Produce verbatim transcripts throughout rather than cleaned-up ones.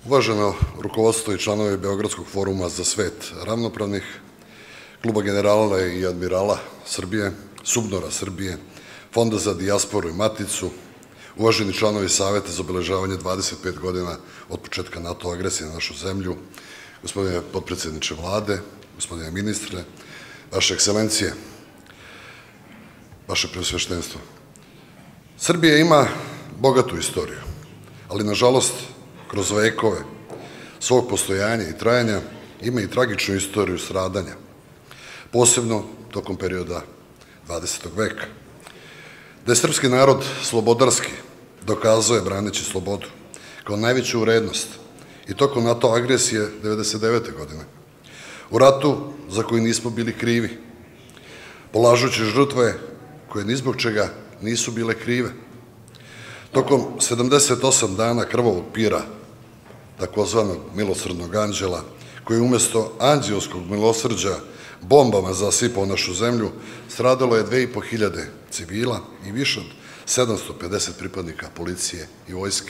Uvaženo rukovodstvo i članovi Beogradskog foruma za svet ravnopravnih, Kluba generala i admirala Srbije, Subnora Srbije, Fonda za dijasporu i maticu, uvaženi članovi Saveta za obeležavanje dvadeset pet godina od početka NATO agresije na našu zemlju, gospodine potpredsedniče Vlade, gospodine ministre, vaše ekscelencije, vaše preosveštenstvo. Srbija ima bogatu istoriju, ali nažalost, kroz vekove svog postojanja i trajanja ima i tragičnu istoriju stradanja, posebno tokom perioda dvadesetog veka. Da je srpski narod slobodarski dokazao je braneći slobodu kao najveću vrednost i tokom NATO agresije devedeset devete godine. U ratu za koji nismo bili krivi, polažući žrtve koje ni zbog čega nisu bile krive. Tokom sedamdeset osam dana krvavog pira, takozvanog milosrdnog anđela, koji je umesto anđelskog milosrđa bombama zasipao našu zemlju, stradalo je dve i po hiljade civila i više od sedamsto pedeset pripadnika policije i vojske.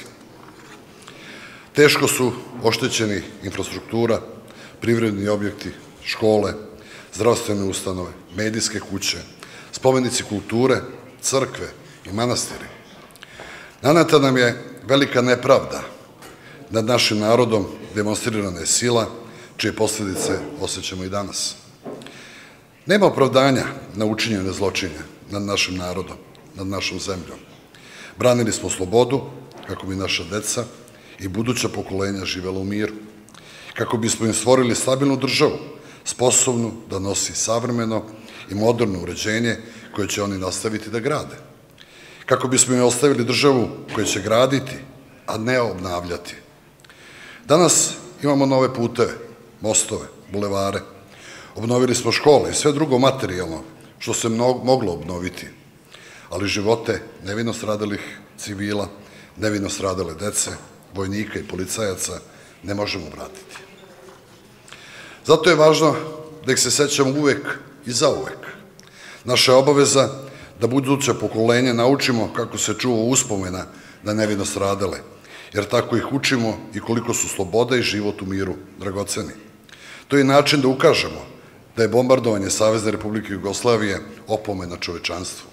Teško su oštećeni infrastruktura, privredni objekti, škole, zdravstvene ustanove, medijske kuće, spomenici kulture, crkve i manastiri. Naneta nam je velika nepravda nad našim narodom, demonstrirana je sila, čije posljedice osjećamo i danas. Nema opravdanja na učinjene zločine nad našim narodom, nad našom zemljom. Branili smo slobodu kako bi naša deca i buduća pokolenja živela u miru, kako bismo im stvorili stabilnu državu, sposobnu da nosi savremeno i moderno uređenje koje će oni nastaviti da grade, kako bismo im ostavili državu koja će graditi, a ne obnavljati. Danas imamo nove puteve, mostove, bulevare, obnovili smo škole i sve drugo materijalno što se moglo obnoviti, ali živote nevino stradalih civila, nevino stradale dece, vojnika i policajaca ne možemo vratiti. Zato je važno da ih se sećamo uvek i zauvek. Naša je obaveza da buduće pokolenje naučimo kako se čuva uspomena na nevino stradale, jer tako ih učimo i koliko su sloboda i život u miru dragoceni. To je način da ukažemo da je bombardovanje Savezne Republike Jugoslavije opomena čovečanstvu.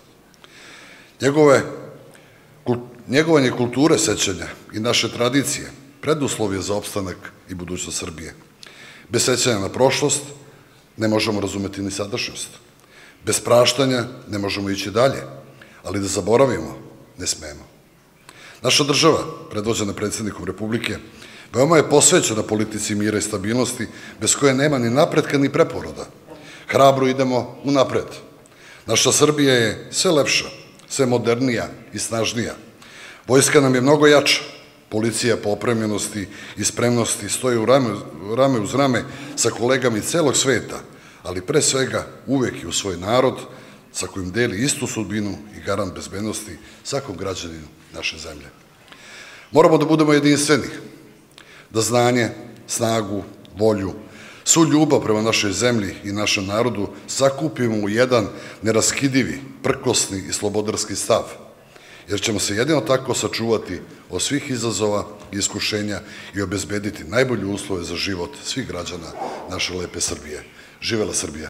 Njegovanje kulture sećanja i naše tradicije preduslov je za opstanak i budućnost Srbije. Bez sećanja na prošlost ne možemo razumeti ni sadašnjost. Bez praštanja ne možemo ići dalje, ali da zaboravimo ne smemo. Naša država, predvođena predsjednikom Republike, veoma je posvećena politici mira i stabilnosti, bez koje nema ni napretka ni preporoda. Hrabro idemo unapred. Naša Srbija je sve lepša, sve modernija i snažnija. Vojska nam je mnogo jača. Policija po opremljenosti i spremnosti stoji u rame uz rame sa kolegama iz celog sveta, ali pre svega uvek i u svoj narod sa kojim deli istu sudbinu i garant bezbednosti svakom građaninu naše zemlje. Moramo da budemo jedinstveni, da znanje, snagu, volju, svu ljubav prema našoj zemlji i našem narodu sakupimo u jedan neraskidivi, prkosni i slobodarski stav, jer ćemo se jedino tako sačuvati od svih izazova i iskušenja i obezbediti najbolje uslove za život svih građana naše lepe Srbije. Živela Srbija!